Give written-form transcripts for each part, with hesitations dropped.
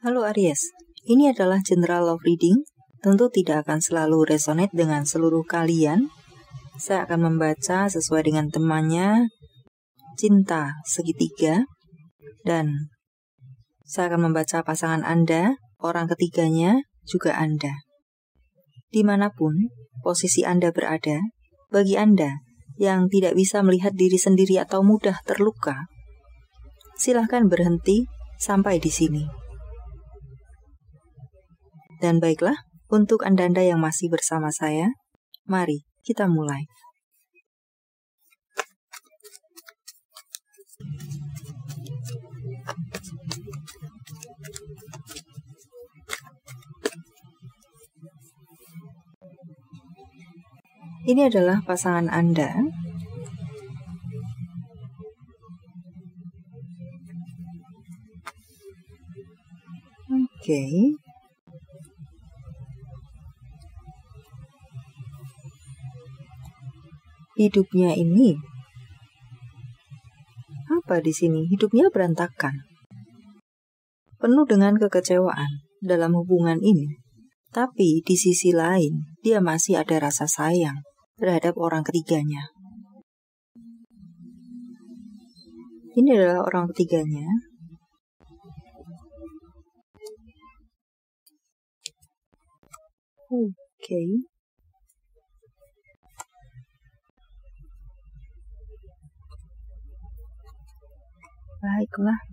Halo Aries, ini adalah general love reading. Tentu tidak akan selalu resonate dengan seluruh kalian. Saya akan membaca sesuai dengan temanya, cinta segitiga, dan saya akan membaca pasangan Anda, orang ketiganya, juga Anda. Dimanapun posisi Anda berada, bagi Anda yang tidak bisa melihat diri sendiri atau mudah terluka, silahkan berhenti sampai di sini. Dan baiklah, untuk Anda-Anda yang masih bersama saya, mari kita mulai. Ini adalah pasangan Anda. Oke. Hidupnya ini apa di sini? Hidupnya berantakan. Penuh dengan kekecewaan dalam hubungan ini. Tapi di sisi lain, dia masih ada rasa sayang terhadap orang ketiganya. Ini adalah orang ketiganya. Oke. Baiklah.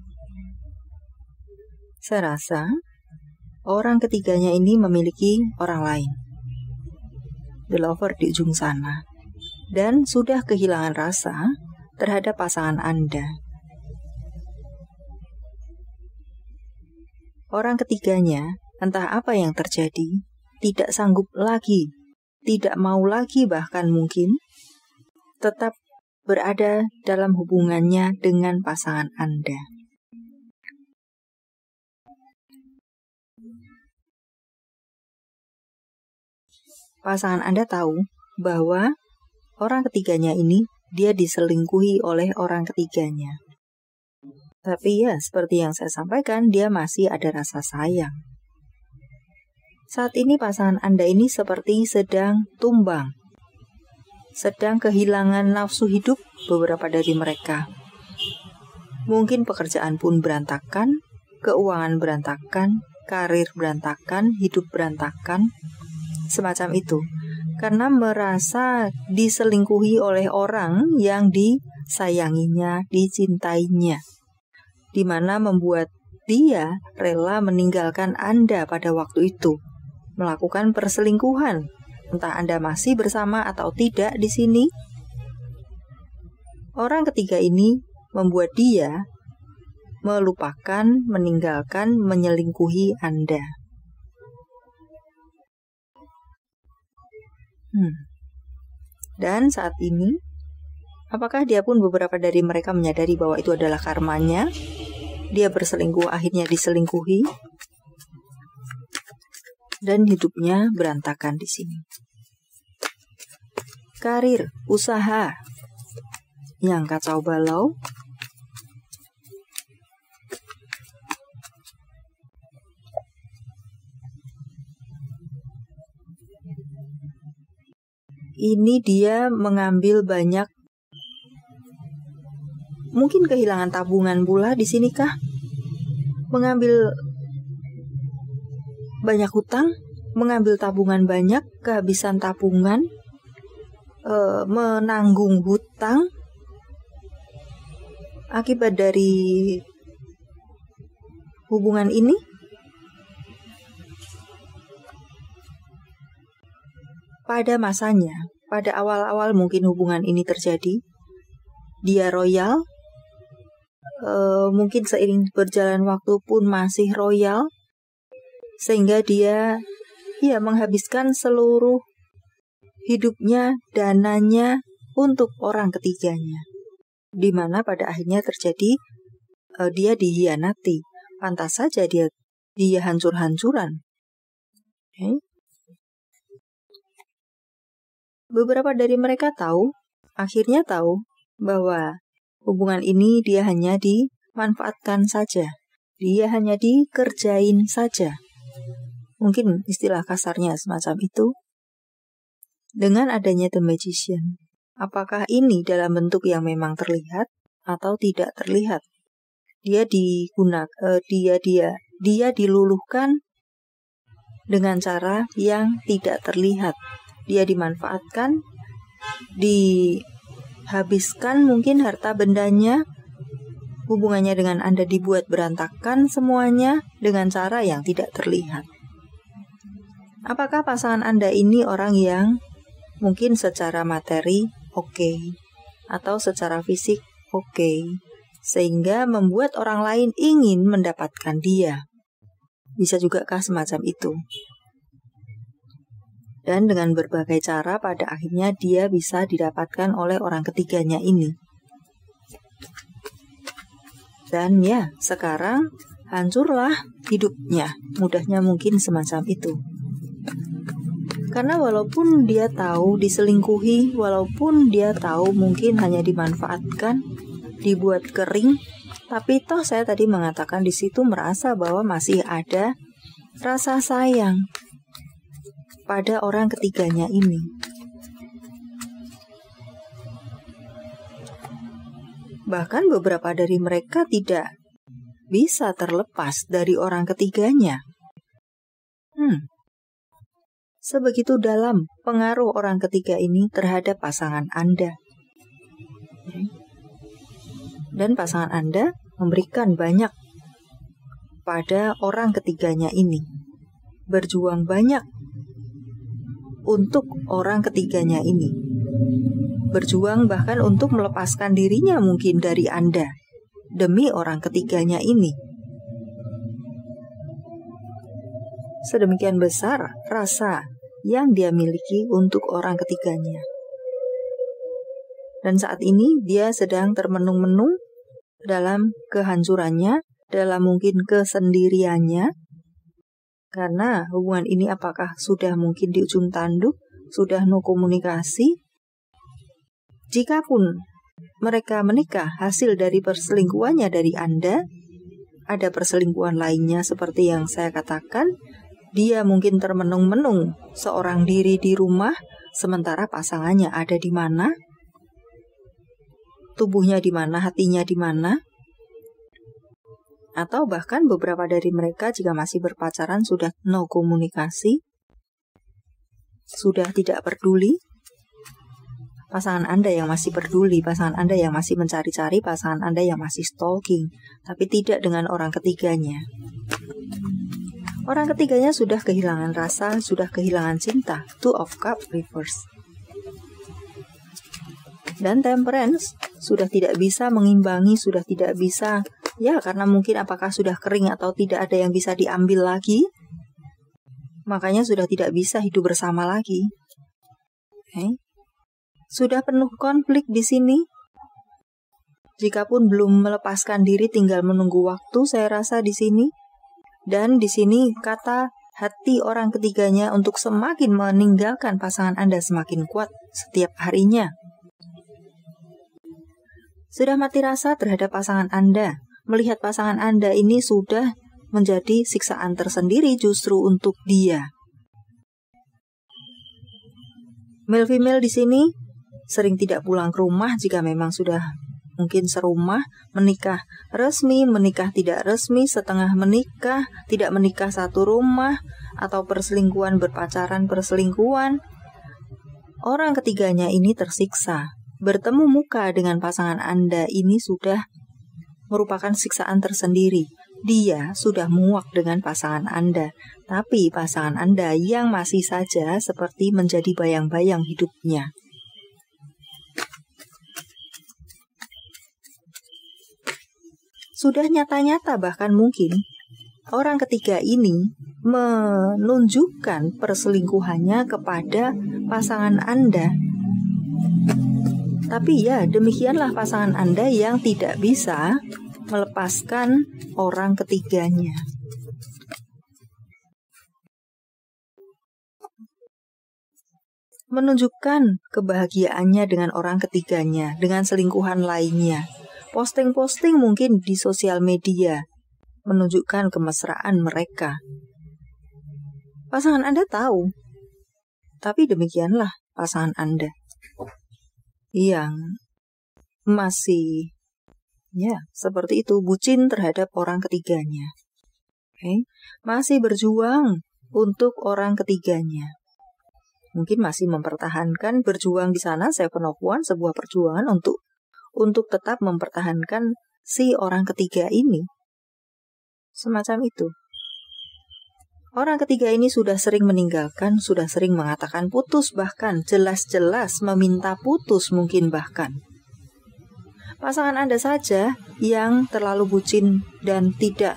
Saya rasa orang ketiganya ini memiliki orang lain. The lover di ujung sana. Dan sudah kehilangan rasa terhadap pasangan Anda. Orang ketiganya, entah apa yang terjadi, tidak sanggup lagi, tidak mau lagi bahkan mungkin, tetap berada dalam hubungannya dengan pasangan Anda. Pasangan Anda tahu bahwa orang ketiganya ini dia diselingkuhi oleh orang ketiganya. Tapi ya, seperti yang saya sampaikan, dia masih ada rasa sayang. Saat ini pasangan Anda ini seperti sedang tumbang. Sedang kehilangan nafsu hidup beberapa dari mereka. Mungkin pekerjaan pun berantakan, keuangan berantakan, karir berantakan, hidup berantakan, semacam itu. Karena merasa diselingkuhi oleh orang yang disayanginya, dicintainya. Di mana membuat dia rela meninggalkan Anda pada waktu itu. Melakukan perselingkuhan. Entah Anda masih bersama atau tidak di sini. Orang ketiga ini membuat dia melupakan, meninggalkan, menyelingkuhi Anda. Dan saat ini, apakah dia pun beberapa dari mereka menyadari bahwa itu adalah karmanya? Dia berselingkuh, akhirnya diselingkuhi. Dan hidupnya berantakan di sini. Karir, usaha yang kacau balau. Ini dia mengambil banyak, mungkin kehilangan tabungan pula di sini kah? Mengambil banyak hutang, mengambil tabungan banyak, kehabisan tabungan, menanggung hutang akibat dari hubungan ini. Pada masanya, pada awal-awal mungkin hubungan ini terjadi, dia royal, mungkin seiring berjalan waktu pun masih royal, sehingga dia menghabiskan seluruh hidupnya, dananya untuk orang ketiganya. Di mana pada akhirnya terjadi dia dihianati. Pantas saja dia hancur-hancuran. Okay. Beberapa dari mereka akhirnya tahu bahwa hubungan ini dia hanya dimanfaatkan saja. Dia hanya dikerjain saja. Mungkin istilah kasarnya semacam itu. Dengan adanya The Magician, apakah ini dalam bentuk yang memang terlihat atau tidak terlihat? Dia diluluhkan dengan cara yang tidak terlihat. Dia dimanfaatkan, dihabiskan mungkin harta bendanya, hubungannya dengan Anda dibuat berantakan semuanya dengan cara yang tidak terlihat. Apakah pasangan Anda ini orang yang mungkin secara materi oke, atau secara fisik oke, sehingga membuat orang lain ingin mendapatkan dia? Bisa juga kah semacam itu? Dan dengan berbagai cara pada akhirnya dia bisa didapatkan oleh orang ketiganya ini. Dan ya, sekarang hancurlah hidupnya. Mudahnya mungkin semacam itu. Karena walaupun dia tahu diselingkuhi, walaupun dia tahu mungkin hanya dimanfaatkan, dibuat kering, tapi toh saya tadi mengatakan di situ merasa bahwa masih ada rasa sayang pada orang ketiganya ini. Bahkan beberapa dari mereka tidak bisa terlepas dari orang ketiganya. Sebegitu dalam pengaruh orang ketiga ini terhadap pasangan Anda. Dan pasangan Anda memberikan banyak pada orang ketiganya ini. Berjuang banyak untuk orang ketiganya ini. Berjuang bahkan untuk melepaskan dirinya mungkin dari Anda demi orang ketiganya ini. Sedemikian besar rasa yang dia miliki untuk orang ketiganya. Dan saat ini dia sedang termenung-menung dalam kehancurannya, dalam mungkin kesendiriannya. Karena hubungan ini apakah sudah mungkin di ujung tanduk, sudah no komunikasi. Jikapun mereka menikah hasil dari perselingkuhannya dari Anda, ada perselingkuhan lainnya seperti yang saya katakan, dia mungkin termenung-menung seorang diri di rumah, sementara pasangannya ada di mana, tubuhnya di mana, hatinya di mana. Atau bahkan beberapa dari mereka jika masih berpacaran sudah no komunikasi, sudah tidak peduli. Pasangan Anda yang masih peduli, pasangan Anda yang masih mencari-cari, pasangan Anda yang masih stalking, tapi tidak dengan orang ketiganya. Orang ketiganya sudah kehilangan rasa, sudah kehilangan cinta. Two of Cups reverse. Dan Temperance sudah tidak bisa mengimbangi, sudah tidak bisa, ya karena mungkin apakah sudah kering atau tidak ada yang bisa diambil lagi, makanya sudah tidak bisa hidup bersama lagi. Sudah penuh konflik di sini. Jikapun belum melepaskan diri, tinggal menunggu waktu, saya rasa di sini. Dan di sini kata hati orang ketiganya untuk semakin meninggalkan pasangan Anda semakin kuat setiap harinya. Sudah mati rasa terhadap pasangan Anda. Melihat pasangan Anda ini sudah menjadi siksaan tersendiri justru untuk dia. Male-female di sini sering tidak pulang ke rumah jika memang sudah mungkin serumah, menikah resmi, menikah tidak resmi, setengah menikah, tidak menikah satu rumah, atau perselingkuhan, berpacaran, perselingkuhan. Orang ketiganya ini tersiksa. Bertemu muka dengan pasangan Anda ini sudah merupakan siksaan tersendiri. Dia sudah muak dengan pasangan Anda, tapi pasangan Anda yang masih saja seperti menjadi bayang-bayang hidupnya. Sudah nyata-nyata bahkan mungkin orang ketiga ini menunjukkan perselingkuhannya kepada pasangan Anda. Tapi ya demikianlah pasangan Anda yang tidak bisa melepaskan orang ketiganya. Menunjukkan kebahagiaannya dengan orang ketiganya, dengan selingkuhan lainnya. Posting-posting mungkin di sosial media. menunjukkan kemesraan mereka. Pasangan Anda tahu, tapi demikianlah pasangan Anda yang masih seperti itu, bucin terhadap orang ketiganya. Masih berjuang untuk orang ketiganya. Mungkin masih mempertahankan berjuang di sana, Seven of Wands, sebuah perjuangan untuk tetap mempertahankan si orang ketiga ini. Semacam itu. Orang ketiga ini sudah sering meninggalkan, sudah sering mengatakan putus, bahkan jelas-jelas meminta putus mungkin bahkan. Pasangan Anda saja yang terlalu bucin dan tidak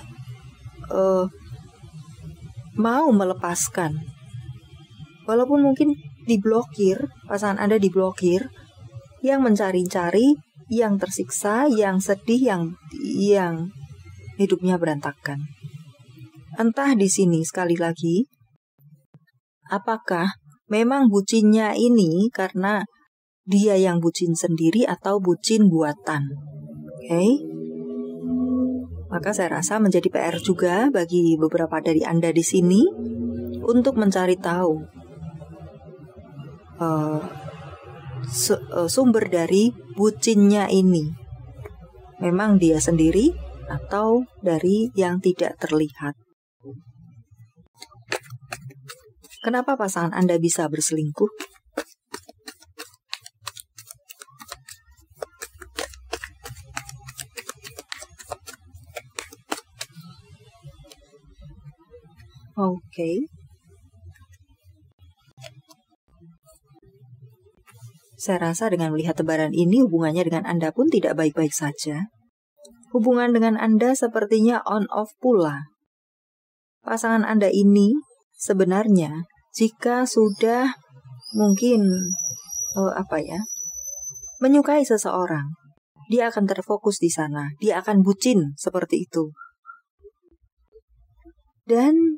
mau melepaskan. Walaupun mungkin diblokir, pasangan Anda diblokir, yang mencari-cari, yang tersiksa, yang sedih, yang hidupnya berantakan. Entah di sini sekali lagi, apakah memang bucinnya ini karena dia yang bucin sendiri atau bucin buatan. Maka saya rasa menjadi PR juga bagi beberapa dari Anda di sini untuk mencari tahu sumber dari bucinnya ini. Memang dia sendiri atau dari yang tidak terlihat. Kenapa pasangan Anda bisa berselingkuh? Saya rasa dengan melihat tebaran ini, hubungannya dengan Anda pun tidak baik-baik saja. Hubungan dengan Anda sepertinya on-off pula. Pasangan Anda ini sebenarnya jika sudah mungkin menyukai seseorang, dia akan terfokus di sana, dia akan bucin seperti itu. Dan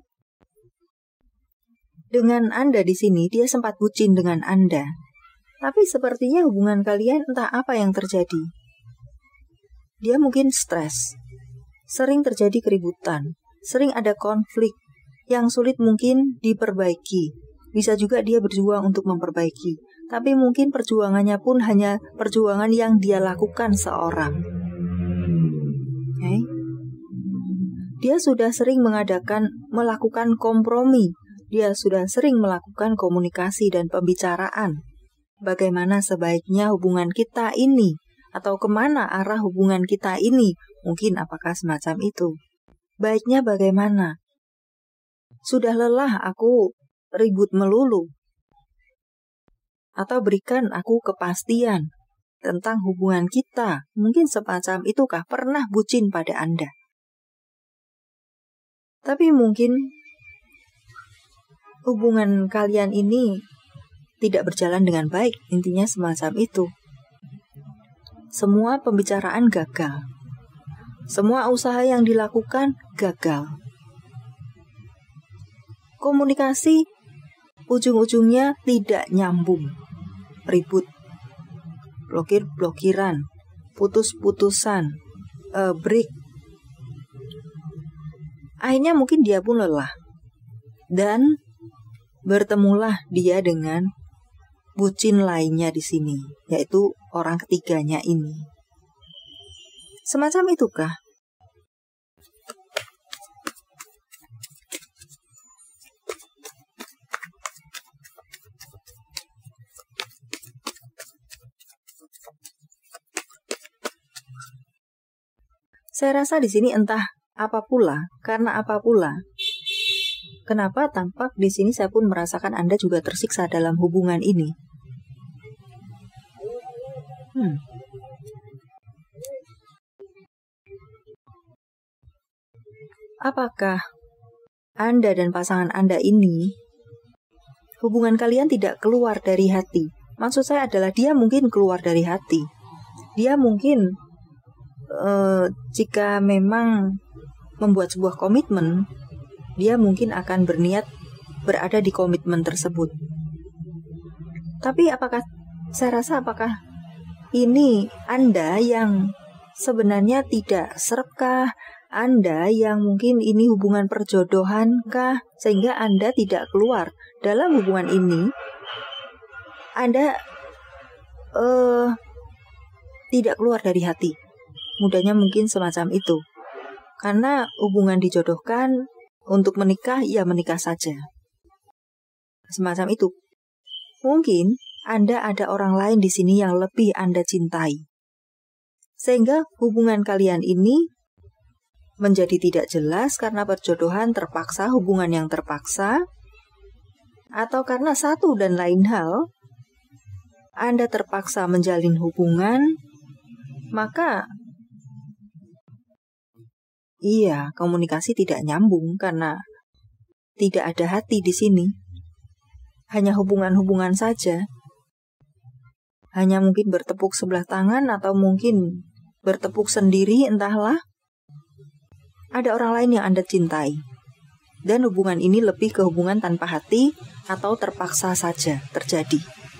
dengan Anda di sini, dia sempat bucin dengan Anda. Tapi sepertinya hubungan kalian entah apa yang terjadi. Dia mungkin stres, sering terjadi keributan, sering ada konflik yang sulit mungkin diperbaiki. Bisa juga dia berjuang untuk memperbaiki, tapi mungkin perjuangannya pun hanya perjuangan yang dia lakukan seorang. Dia sudah sering melakukan kompromi. Dia sudah sering melakukan komunikasi dan pembicaraan. Bagaimana sebaiknya hubungan kita ini? Atau kemana arah hubungan kita ini? Mungkin apakah semacam itu? Baiknya bagaimana? Sudah lelah aku ribut melulu. Atau berikan aku kepastian tentang hubungan kita. Mungkin semacam itukah pernah bucin pada Anda? Tapi mungkin hubungan kalian ini tidak berjalan dengan baik, intinya semacam itu. Semua pembicaraan gagal. Semua usaha yang dilakukan gagal. Komunikasi ujung-ujungnya tidak nyambung. Ribut, blokir-blokiran, putus-putusan, break. Akhirnya mungkin dia pun lelah. Dan bertemulah dia dengan bucin lainnya di sini, yaitu orang ketiganya ini. Semacam itukah? Saya rasa di sini entah apa pula, karena apa pula. Kenapa tampak di sini saya pun merasakan Anda juga tersiksa dalam hubungan ini. Apakah Anda dan pasangan Anda ini, hubungan kalian tidak keluar dari hati? Maksud saya adalah dia mungkin keluar dari hati. Dia mungkin jika memang membuat sebuah komitmen, dia mungkin akan berniat berada di komitmen tersebut. Tapi saya rasa apakah ini Anda yang sebenarnya tidak serekah, Anda yang mungkin ini hubungan perjodohan kah, sehingga Anda tidak keluar dalam hubungan ini. Anda tidak keluar dari hati. Mudahnya mungkin semacam itu. Karena hubungan dijodohkan untuk menikah, ya menikah saja. Semacam itu. Mungkin Anda ada orang lain di sini yang lebih Anda cintai. Sehingga hubungan kalian ini menjadi tidak jelas karena perjodohan terpaksa, hubungan yang terpaksa, atau karena satu dan lain hal, Anda terpaksa menjalin hubungan, maka iya, komunikasi tidak nyambung karena tidak ada hati di sini. Hanya hubungan-hubungan saja. Hanya mungkin bertepuk sebelah tangan atau mungkin bertepuk sendiri, entahlah. Ada orang lain yang Anda cintai. Dan hubungan ini lebih ke hubungan tanpa hati atau terpaksa saja terjadi.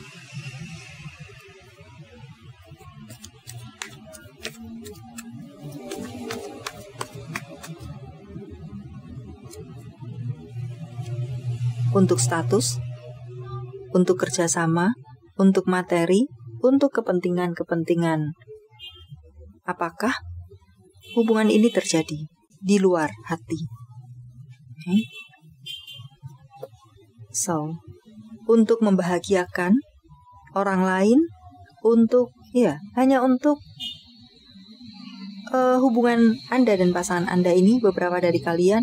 Untuk status, untuk kerjasama, untuk materi, untuk kepentingan-kepentingan. Apakah hubungan ini terjadi di luar hati? Okay. So, untuk membahagiakan orang lain, hanya untuk hubungan Anda dan pasangan Anda ini, beberapa dari kalian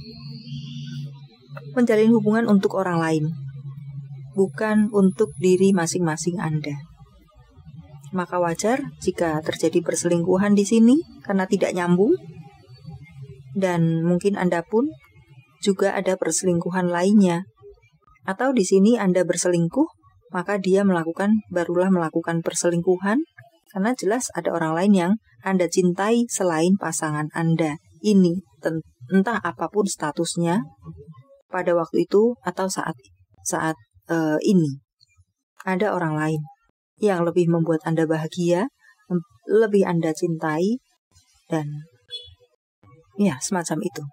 menjalin hubungan untuk orang lain, bukan untuk diri masing-masing Anda. Maka wajar jika terjadi perselingkuhan di sini karena tidak nyambung. Dan mungkin Anda pun juga ada perselingkuhan lainnya. Atau di sini Anda berselingkuh, maka dia barulah melakukan perselingkuhan karena jelas ada orang lain yang Anda cintai selain pasangan Anda. Ini entah apapun statusnya pada waktu itu atau saat ini. Ada orang lain yang lebih membuat Anda bahagia, lebih Anda cintai, dan ya semacam itu.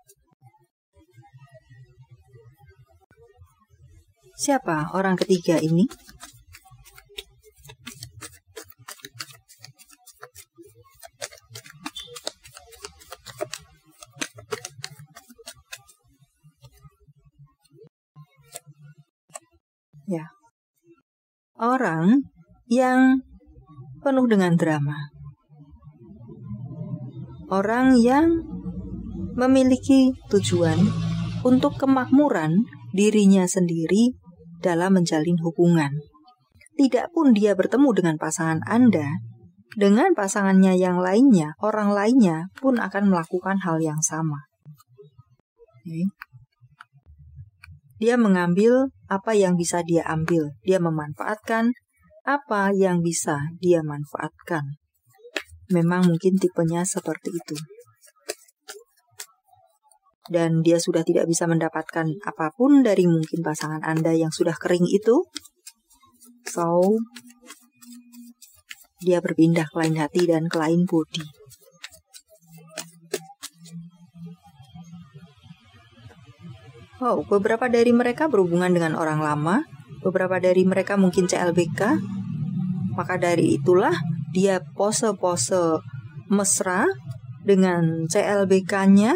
Siapa orang ketiga ini? Ya, orang yang penuh dengan drama. Orang yang memiliki tujuan untuk kemakmuran dirinya sendiri dalam menjalin hubungan. Tidak pun dia bertemu dengan pasangan Anda, dengan pasangannya yang lainnya, orang lainnya pun akan melakukan hal yang sama. Okay. Dia mengambil apa yang bisa dia ambil. Dia memanfaatkan apa yang bisa dia manfaatkan. Memang mungkin tipenya seperti itu. Dan dia sudah tidak bisa mendapatkan apapun dari mungkin pasangan Anda yang sudah kering itu. So, dia berpindah ke lain hati dan ke lain budi. Beberapa dari mereka berhubungan dengan orang lama. Beberapa dari mereka mungkin CLBK. Maka dari itulah dia pose-pose mesra dengan CLBK-nya.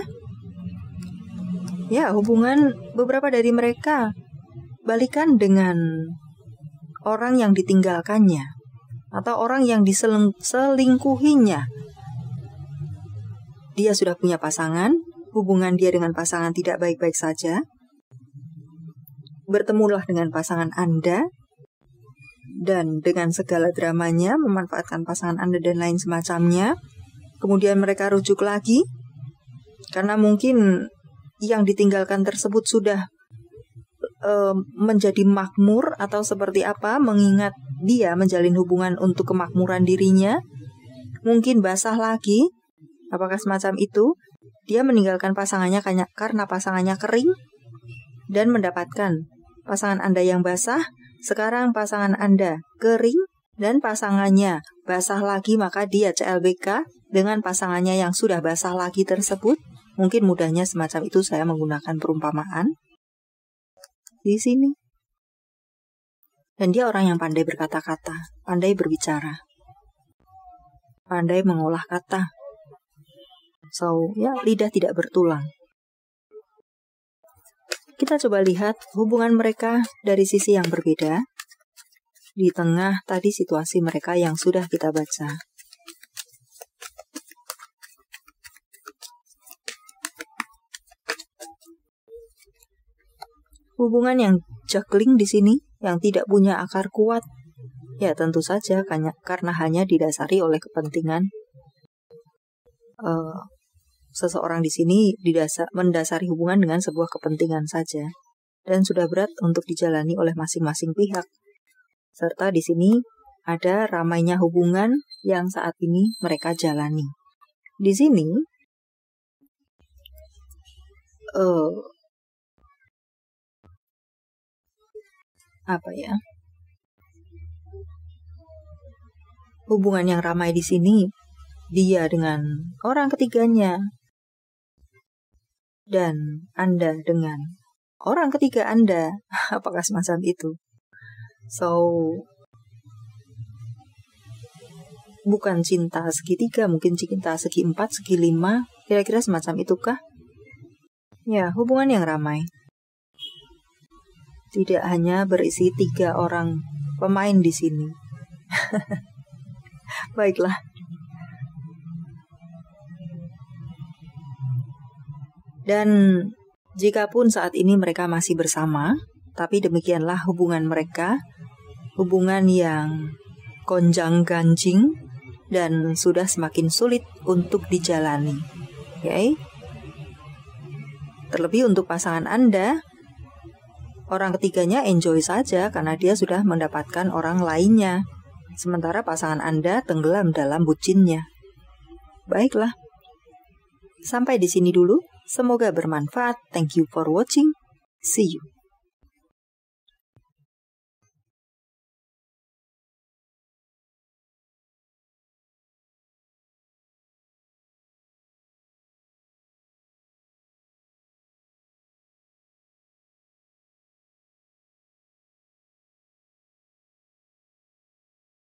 Ya, hubungan beberapa dari mereka balikan dengan orang yang ditinggalkannya atau orang yang diselingkuhinya. Dia sudah punya pasangan, hubungan dia dengan pasangan tidak baik-baik saja. Bertemulah dengan pasangan Anda dan dengan segala dramanya memanfaatkan pasangan Anda dan lain semacamnya. Kemudian mereka rujuk lagi karena mungkin yang ditinggalkan tersebut sudah menjadi makmur atau seperti apa, mengingat dia menjalin hubungan untuk kemakmuran dirinya. Mungkin basah lagi, apakah semacam itu? Dia meninggalkan pasangannya karena pasangannya kering dan mendapatkan pasangan Anda yang basah. Sekarang pasangan Anda kering dan pasangannya basah lagi, maka dia CLBK dengan pasangannya yang sudah basah lagi tersebut. Mungkin mudahnya semacam itu saya menggunakan perumpamaan di sini. Dan dia orang yang pandai berkata-kata, pandai berbicara, pandai mengolah kata. So, ya, lidah tidak bertulang. Kita coba lihat hubungan mereka dari sisi yang berbeda di tengah tadi situasi mereka yang sudah kita baca. Hubungan yang juggling di sini, yang tidak punya akar kuat, ya tentu saja karena hanya didasari oleh kepentingan. Seseorang di sini mendasari hubungan dengan sebuah kepentingan saja, dan sudah berat untuk dijalani oleh masing-masing pihak. Serta di sini ada ramainya hubungan yang saat ini mereka jalani. Di sini hubungan yang ramai di sini, dia dengan orang ketiganya dan Anda dengan orang ketiga Anda. Apakah semacam itu? So, bukan cinta segitiga, mungkin cinta segi 4, segi 5, kira-kira semacam itukah? Ya, hubungan yang ramai. Tidak hanya berisi 3 orang pemain di sini. Baiklah. Dan jikapun saat ini mereka masih bersama, tapi demikianlah hubungan mereka, hubungan yang gonjang-ganjing dan sudah semakin sulit untuk dijalani. Okay? Terlebih untuk pasangan Anda, orang ketiganya enjoy saja karena dia sudah mendapatkan orang lainnya, sementara pasangan Anda tenggelam dalam bucinnya. Baiklah, sampai di sini dulu. Semoga bermanfaat. Thank you for watching. See you.